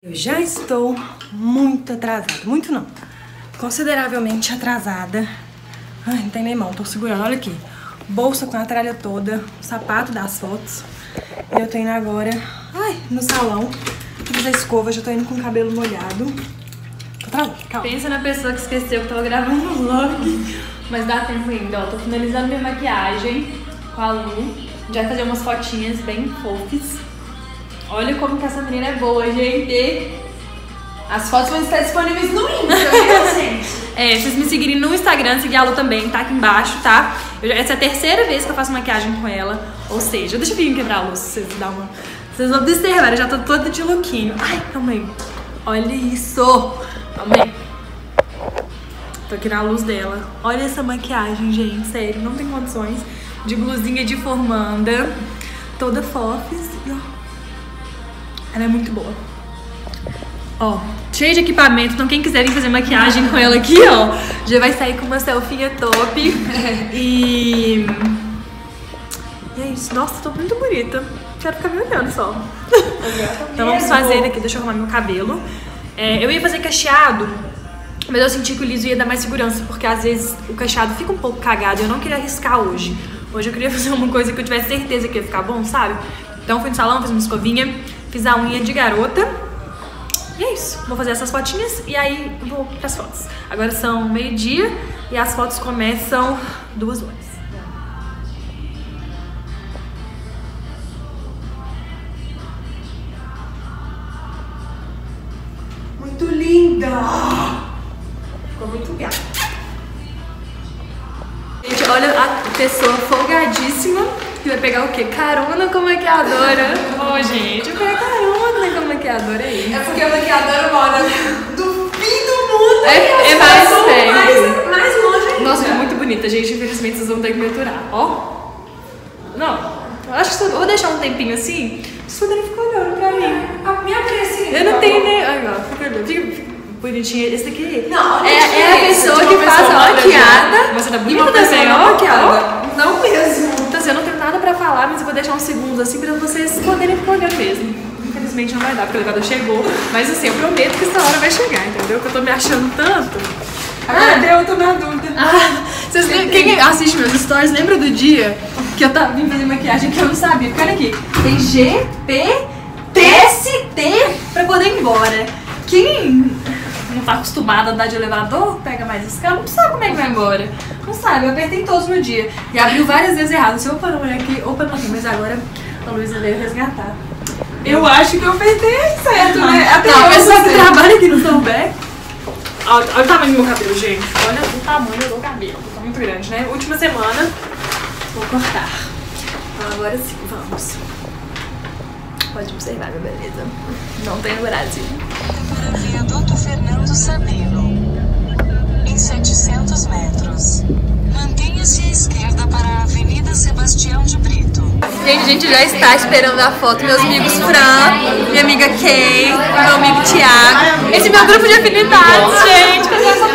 Eu já estou muito atrasada, muito não, consideravelmente atrasada. Ai, não tem nem mão, tô segurando, olha aqui. Bolsa com a tralha toda, sapato das fotos. E eu tô indo agora, no salão, fazer escova, já tô indo com o cabelo molhado. Tô atrasada, calma. Pensa na pessoa que esqueceu que tava gravando um vlog, mas dá tempo ainda, ó. Tô finalizando minha maquiagem com a Lu. Já vai fazer umas fotinhas bem fofas. Olha como que essa menina é boa, gente. As fotos vão estar disponíveis no Insta, viu, gente? É, vocês me seguirem no Instagram, seguir a Lu também, tá aqui embaixo, tá? Essa é a terceira vez que eu faço maquiagem com ela. Ou seja, deixa eu vir quebrar a luz, vocês dão uma... Vocês vão observar, eu já tô toda de lookinho. Ai, calma aí. Olha isso. Calma aí. Tô aqui na luz dela. Olha essa maquiagem, gente, sério, não tem condições. De blusinha de formanda, toda fofes. E ó, ela é muito boa. Ó, cheia de equipamento, então quem quiser vir fazer maquiagem com ela aqui, ó, já vai sair com uma selfie top. E é isso. Nossa, tô muito bonita. Quero ficar me olhando só. Então vamos fazer aqui, deixa eu arrumar meu cabelo. Eu ia fazer cacheado, mas eu senti que o liso ia dar mais segurança, porque às vezes o cacheado fica um pouco cagado e eu não queria arriscar hoje. Hoje eu queria fazer uma coisa que eu tivesse certeza que ia ficar bom, sabe? Então fui no salão, fiz uma escovinha, fiz a unha de garota. E é isso, vou fazer essas fotinhas e aí vou pras fotos. Agora são meio-dia e as fotos começam 2 horas. Muito linda! Ficou muito gata. Gente, olha a pessoa folgadíssima que vai pegar o quê? Carona com maquiadora. Ô, gente, eu peguei carona com maquiadora aí. É porque a maquiadora mora do fim do mundo. É mais perto. Mais longe ainda. Nossa, é muito bonita, gente. Infelizmente vocês vão ter que me aturar. Ó. Não, eu acho que eu vou deixar um tempinho assim, vocês poderem ficar olhando pra mim. A minha precinha. Eu não tenho nem... Ai, ó, fica olhando. Fica bonitinha. Esse daqui não, é a pessoa que faz a maquiada. Você tá bonita também, ó. maquiada. Não mesmo. Então assim, eu não tenho nada pra falar, mas eu vou deixar uns segundos assim pra vocês poderem ficar olhando mesmo. Infelizmente não vai dar, porque o elevador chegou. Mas assim, eu prometo que essa hora vai chegar, entendeu? Que eu tô me achando tanto. Agora eu tô na dúvida. Vocês quem assiste meus stories, lembra do dia que eu vim fazer maquiagem que eu não sabia? Porque olha aqui, tem G, P, T, S, T pra poder ir embora. Quem não tá acostumado a andar de elevador, pega mais escada, não sabe como é que vai embora. Não sabe, eu apertei todos no dia. E abriu várias vezes errado. Se eu opa, não é aqui, opa, não aqui. Mas agora a Luísa veio resgatar. Eu acho que eu apertei certo, né? Até a pessoa que trabalha aqui no Sambé. Olha o tamanho do meu cabelo, gente. Olha o tamanho do cabelo. Tá muito grande, né? Última semana, vou cortar. Então agora sim, vamos. Pode observar minha beleza. Não tem no Brasil. Para Viaduto Fernando Sabino, em 700 metros. Mantenha-se à esquerda para a Avenida Sebastião de Brito. Gente, a gente já está esperando a foto. Meus amigos Fran, minha amiga Kay, meu amigo Thiago. Esse é meu grupo de afinidades, gente.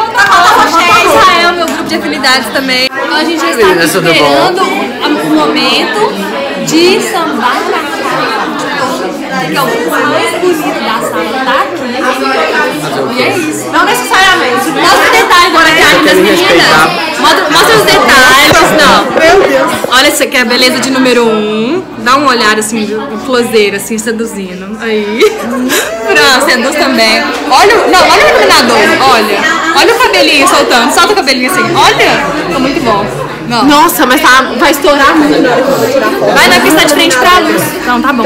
Israel, meu grupo de afinidades também. Então a gente já está aqui esperando o momento de sambar na cara. Que é o grupo mais bonito da sala, tá aqui. E é isso. Não necessariamente. Mostra os detalhes da maquiagem das meninas. Mostra os detalhes. Não. Meu Deus. Olha, isso aqui é a beleza de número 1. Dá uma olhada assim, um closeiro, assim, seduzindo. Aí. Fran, seduz também. Olha o iluminador. Olha o cabelinho soltando. Solta o cabelinho assim. Olha. Tá muito bom. Não. Nossa, mas vai estourar muito na hora que eu vou tirar foto. Vai na pista de frente pra luz. Então, tá bom.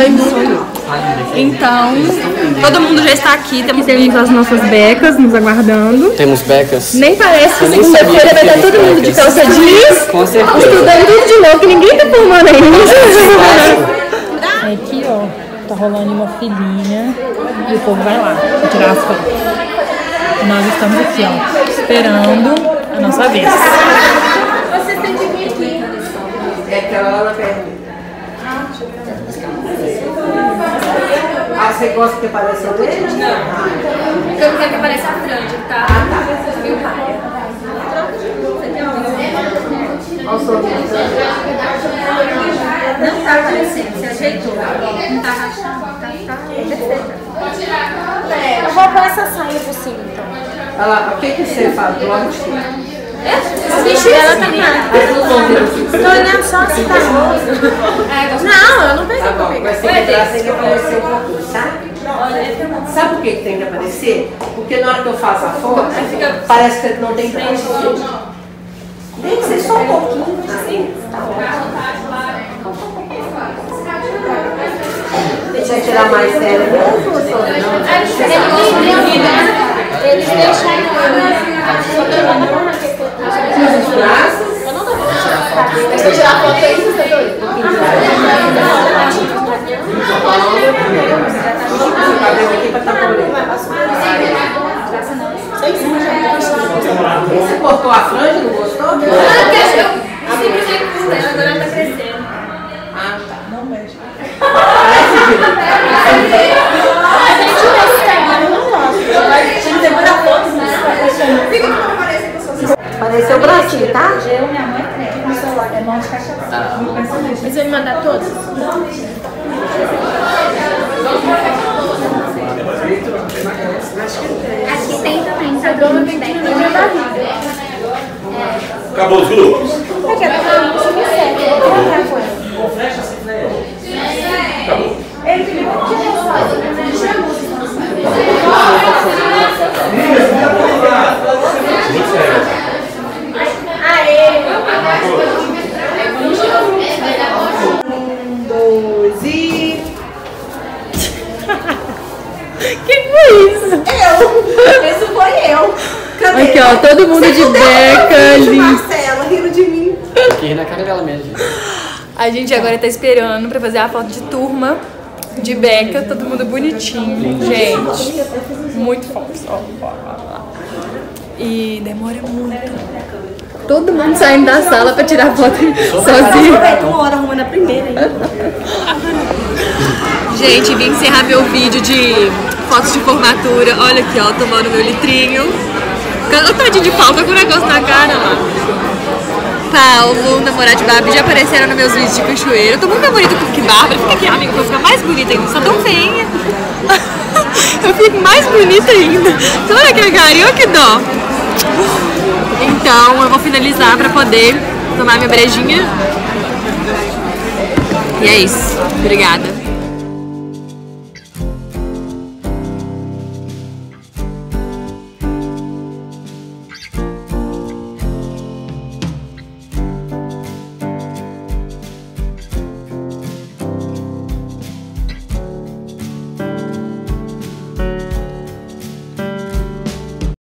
Então, todo mundo já está aqui. Temos as nossas becas nos aguardando. Temos becas. Nem parece que segunda-feira vai estar todo mundo de calça jeans. Com certeza. Estudando tudo de novo, que ninguém tá formando ainda. Aqui, ó, tá rolando uma filinha e o povo vai lá pra tirar as fotos. E nós estamos aqui, ó, esperando a nossa vez. Vocês têm que vir aqui. É que ela pergunta. Você gosta que apareça o dele? Não. Porque eu não quero que apareça a franja, tá? Meu pai. Olha o sorriso. Não tá aparecendo, você ajeitou. Não tá rachando, tá perfeito. vou pôr essa saia por cima, então. Olha lá, o que você faz? Logo de cima. Os bichinhos dela também. Tô olhando só se tá bom. Não, eu não peguei. Tá bom, mas tem que entrar sem aparecer um pouquinho, tá? Sabe por que tem que aparecer? Porque na hora que eu faço a foto, parece que não tem frente. Tem que ser só um pouquinho, assim. Tá bom. Deixa eu tirar mais sério mesmo, ou só? Eles deixaram Os braços. Deixa eu tirar a foto aí, você tá doido? O cabelo aqui pra estar por Você cortou a franja, não gostou? Não, porque eu simplesmente curta, ela agora tá crescendo. Ah, tá. Não mexe. Pareceu o bracinho, tá? Eu, minha mãe, no celular, é mão de caixa. Mas vai me mandar todos? Aqui tem também, tá? Dona tem que me mandar. Acabou os grupos? Eu quero fazer um pouquinho de sério. Eu vou colocar com ela. Acabou. Ele pediu que Muito sério. Aê! 1, 2 e... Que foi isso? Isso foi eu. Cadê? Aqui, ó, todo mundo de beca ali. Marcela, rindo de mim. Que ri na cara dela mesmo, gente. A gente agora tá esperando pra fazer a foto de turma de beca, todo mundo bonitinho, gente. Muito fofo, ó. E demora muito. Todo mundo saindo da sala pra tirar foto sozinho. Uma hora arrumando a primeira aí. Gente, vim encerrar meu vídeo de fotos de formatura. Olha aqui, ó, tomando meu litrinho. Olha o tadinho de pau, tá com um negócio na cara lá. Paulo, namorado de Barbie, já apareceram nos meus vídeos de cachoeira. Eu tô muito mais bonita que Bárbara. Fica aqui, amiga, pra eu ficar mais bonita ainda. Só tão feinha. Eu fico mais bonita ainda. Então, olha que carinho, que dó. Então, eu vou finalizar pra poder tomar minha brejinha. E é isso. Obrigada.